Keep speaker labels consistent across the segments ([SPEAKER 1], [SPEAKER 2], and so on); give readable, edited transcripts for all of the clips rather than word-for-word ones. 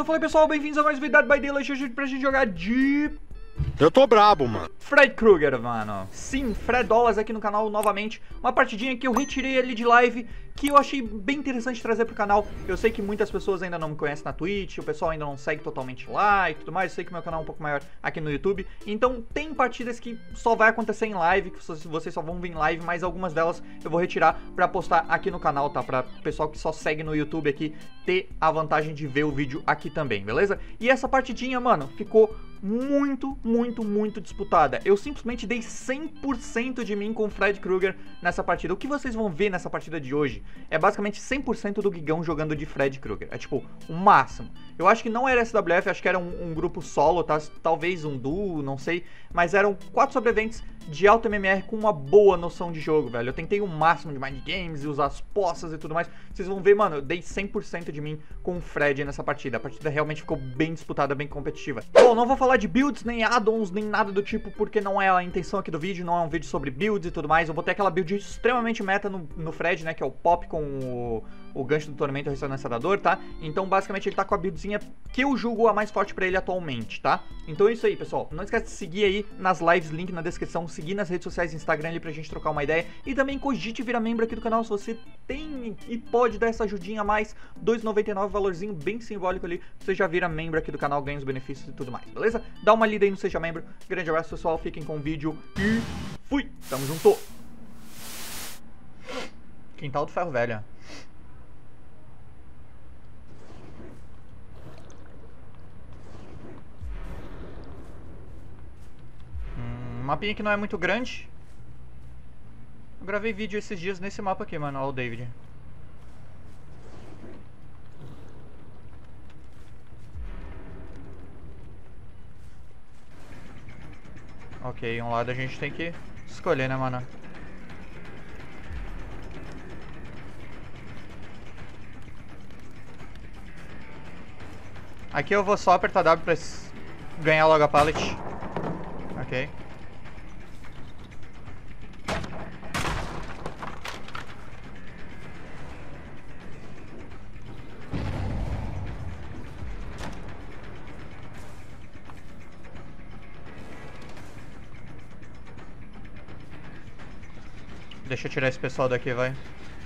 [SPEAKER 1] Então falei pessoal, bem-vindos a mais um vídeo by Daylight hoje pra gente jogar de...
[SPEAKER 2] Eu tô brabo, mano.
[SPEAKER 1] Fred Krueger, mano. Sim, Fredolas aqui no canal novamente. Uma partidinha que eu retirei ali de live, que eu achei bem interessante trazer pro canal. Eu sei que muitas pessoas ainda não me conhecem na Twitch, o pessoal ainda não segue totalmente lá e tudo mais. Eu sei que meu canal é um pouco maior aqui no YouTube. Então tem partidas que só vai acontecer em live, que vocês só vão ver em live, mas algumas delas eu vou retirar pra postar aqui no canal, tá? Pra pessoal que só segue no YouTube aqui ter a vantagem de ver o vídeo aqui também, beleza? E essa partidinha, mano, ficou muito disputada. Eu simplesmente dei 100% de mim com o Fred Krueger nessa partida. O que vocês vão ver nessa partida de hoje é basicamente 100% do Gigão jogando de Fred Krueger. É tipo, o máximo. Eu acho que não era SWF, acho que era um grupo solo, tá? Talvez um duo, não sei. Mas eram 4 sobreviventes de alto MMR com uma boa noção de jogo, velho. Eu tentei o máximo de mind games e usar as poças e tudo mais. Vocês vão ver, mano, eu dei 100% de mim com o Fred nessa partida. A partida realmente ficou bem disputada, bem competitiva. Bom, não vou falar de builds, nem add-ons, nem nada do tipo, porque não é a intenção aqui do vídeo, não é um vídeo sobre builds e tudo mais. Eu botei aquela build extremamente meta no Fred, né, que é o Pop com o gancho do tormento e o ressonância da dor, tá? Então, basicamente, ele tá com a buildzinha que eu julgo a mais forte pra ele atualmente, tá? Então é isso aí, pessoal. Não esquece de seguir aí nas lives, link na descrição, seguir nas redes sociais, Instagram ali pra gente trocar uma ideia. E também cogite virar membro aqui do canal se você tem e pode dar essa ajudinha a mais. R$2,99, valorzinho bem simbólico ali. Você já vira membro aqui do canal, ganha os benefícios e tudo mais, beleza? Dá uma lida aí no Seja Membro. Grande abraço, pessoal. Fiquem com o vídeo e fui! Tamo junto! Quintal do Ferro Velho. Mapinha que não é muito grande. Eu gravei vídeo esses dias nesse mapa aqui, mano. Olha o David. Ok, um lado a gente tem que escolher, né, mano? Aqui eu vou só apertar W pra ganhar logo a pallet. Ok. Deixa eu tirar esse pessoal daqui, vai.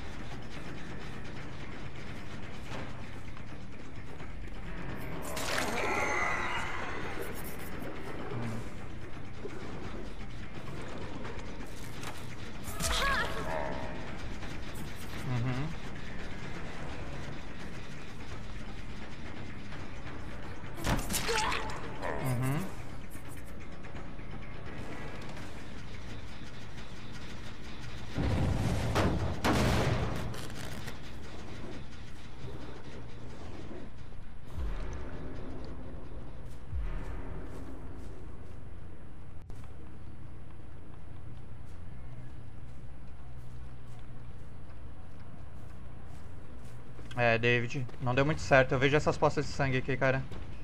[SPEAKER 1] É, David, não deu muito certo. Eu vejo essas poças de sangue aqui, cara.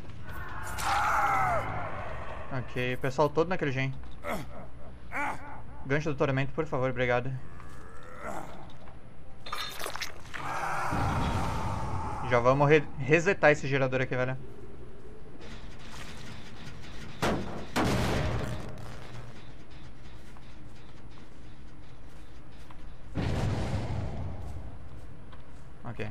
[SPEAKER 1] Ok, o pessoal todo naquele gen. Gancho do tormento, por favor, obrigado. Já vamos resetar esse gerador aqui, velho. Ok.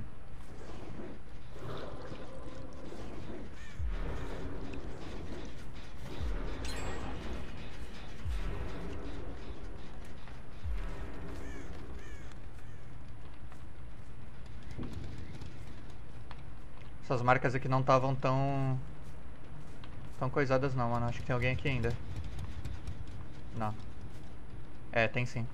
[SPEAKER 1] Essas marcas aqui não estavam tão coisadas não, mano. Acho que tem alguém aqui ainda. Não. É, tem sim.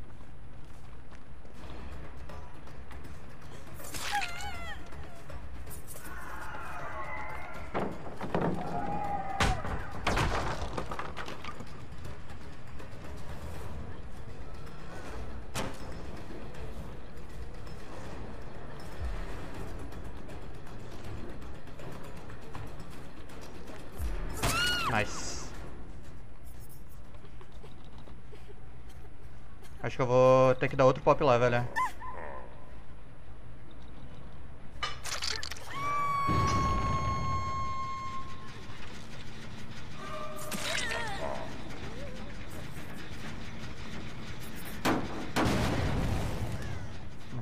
[SPEAKER 1] Nice. Acho que eu vou ter que dar outro pop lá, velho.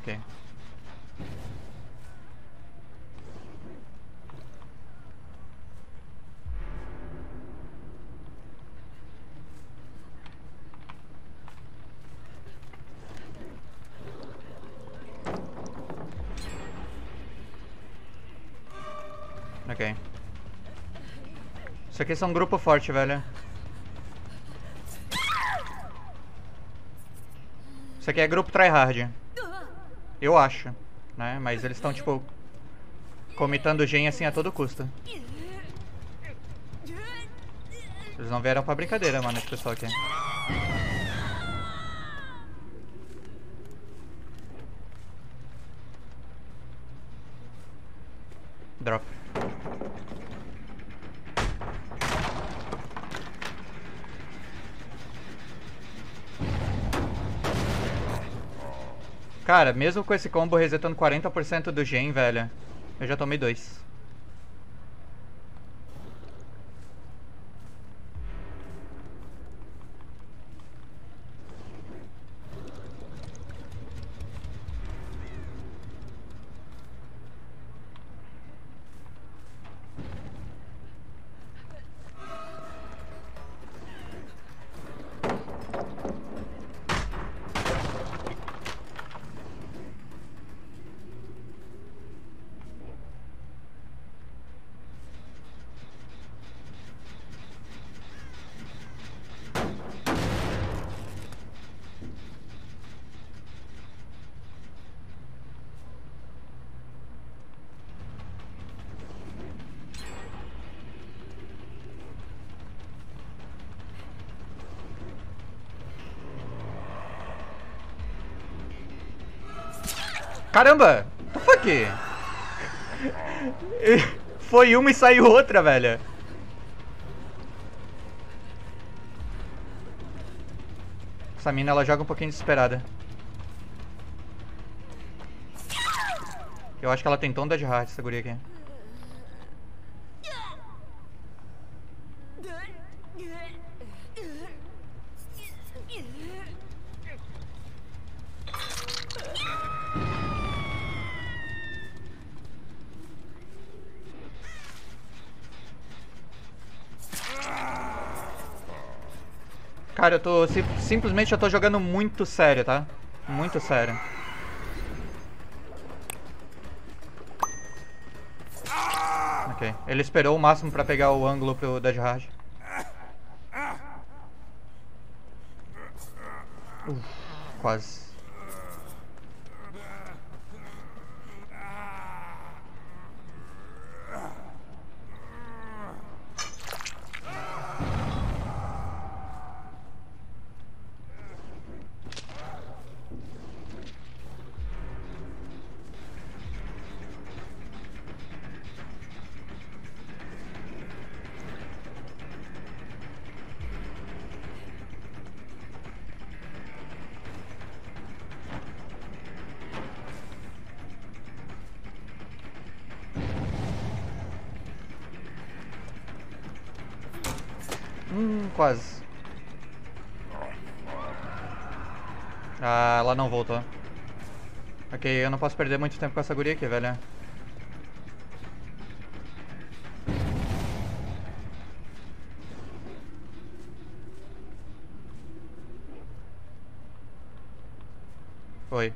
[SPEAKER 1] Ok. Ok. Isso aqui são um grupo forte, velho. Isso aqui é grupo tryhard. Eu acho, né? Mas eles estão, tipo, comitando gen assim a todo custo. Eles não vieram pra brincadeira, mano, esse pessoal aqui. Drop. Cara, mesmo com esse combo resetando 40% do gen, velho, eu já tomei 2. Caramba! What the fuck? Foi uma e saiu outra, velho. Essa mina, ela joga um pouquinho desesperada. Eu acho que ela tem tom de hard, essa guria aqui. Cara, eu tô... simplesmente eu tô jogando muito sério, tá? Muito sério. Ok. Ele esperou o máximo pra pegar o ângulo pro Dead Hard. Quase. Quase. Ah, ela não voltou. Ok, eu não posso perder muito tempo com essa guria aqui, velho. Oi.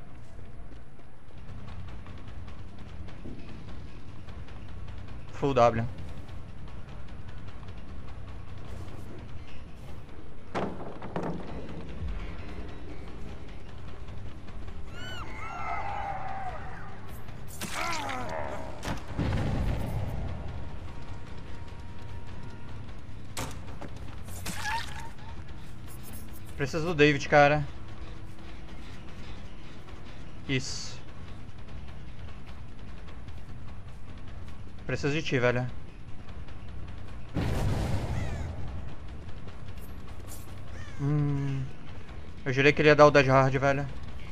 [SPEAKER 1] Full W. Preciso do David, cara. Isso. Preciso de ti, velho. Eu jurei que ele ia dar o Dead Hard, velho.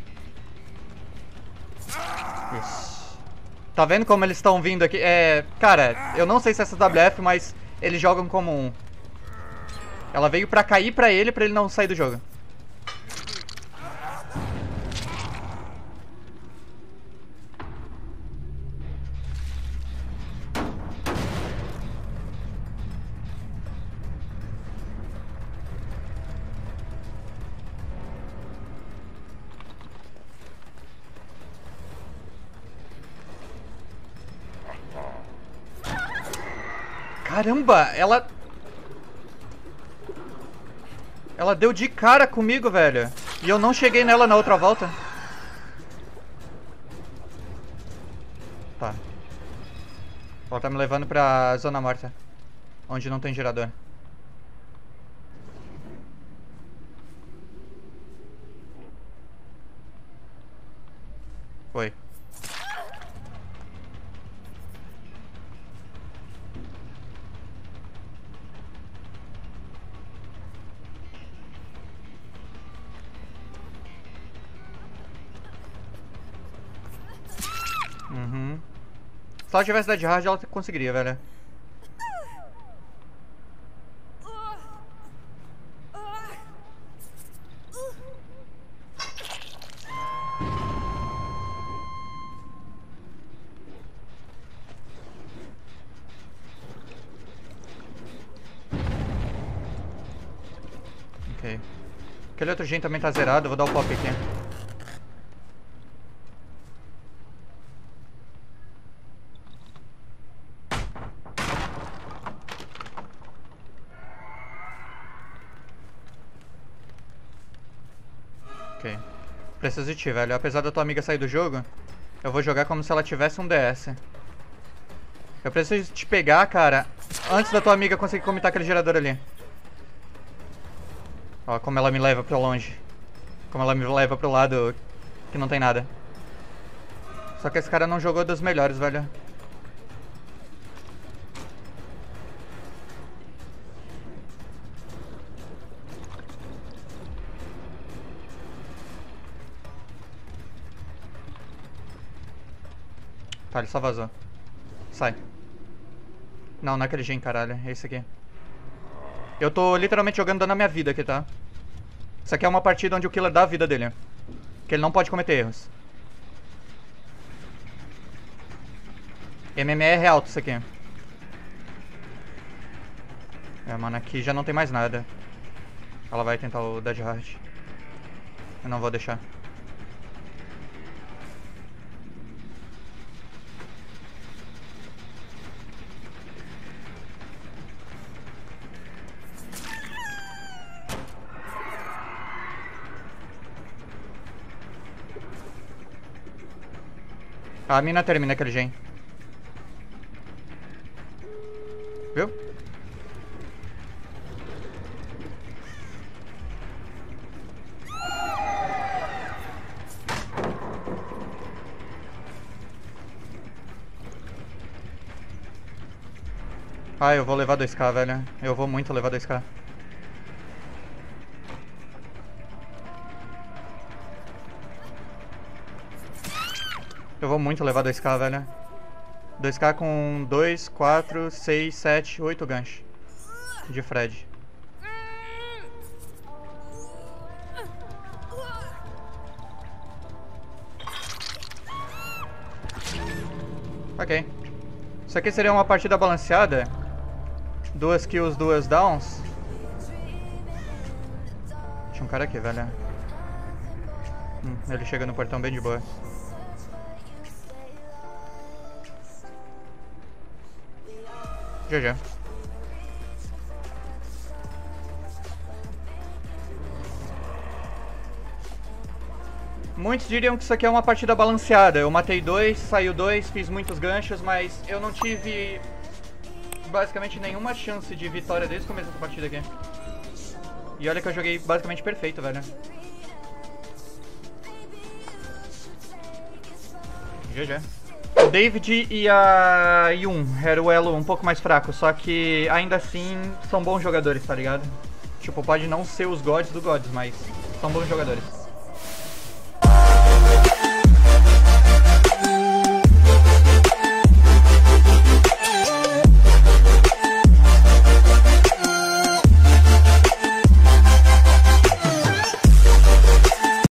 [SPEAKER 1] Isso. Tá vendo como eles estão vindo aqui? Cara, eu não sei se é essa WF, mas eles jogam como um. Ela veio pra cair pra ele não sair do jogo. Caramba, ela deu de cara comigo, velho. E eu não cheguei nela na outra volta. Tá. Ela tá me levando pra zona morta, onde não tem gerador. Foi. Uhum. Se ela tivesse dead hard, ela conseguiria, velho. Ok. Aquele outro gen também tá zerado, eu vou dar o pop aqui. Ok. Preciso de ti, velho. Apesar da tua amiga sair do jogo, eu vou jogar como se ela tivesse um DS. Eu preciso te pegar, cara, antes da tua amiga conseguir comitar aquele gerador ali. Ó, como ela me leva pra longe. Como ela me leva pro lado que não tem nada. Só que esse cara não jogou dos melhores, velho. Tá, ele só vazou. Sai. Não, não é aquele gen, caralho. É esse aqui. Eu tô literalmente jogando dando a minha vida aqui, tá? Isso aqui é uma partida onde o killer dá a vida dele. Que ele não pode cometer erros. MMR alto isso aqui. É, mano, aqui já não tem mais nada. Ela vai tentar o Dead Hard. Eu não vou deixar. A mina termina aquele gen. Viu? Ah, eu vou levar 2k, velho. Eu vou muito levar 2k. Eu vou muito levar 2k, velho. 2k com 2, 4, 6, 7, 8 ganchos de Fred. Ok. Isso aqui seria uma partida balanceada. 2 kills, 2 downs. Tinha um cara aqui, velho. Ele chega no portão bem de boa. GG. Muitos diriam que isso aqui é uma partida balanceada. Eu matei 2, saiu 2, fiz muitos ganchos, mas eu não tive basicamente nenhuma chance de vitória desde o começo dessa partida aqui. E olha que eu joguei basicamente perfeito, velho. GG. O David e a Yun era o elo um pouco mais fraco, só que ainda assim são bons jogadores, tá ligado? Tipo, pode não ser os gods do gods, mas são bons jogadores.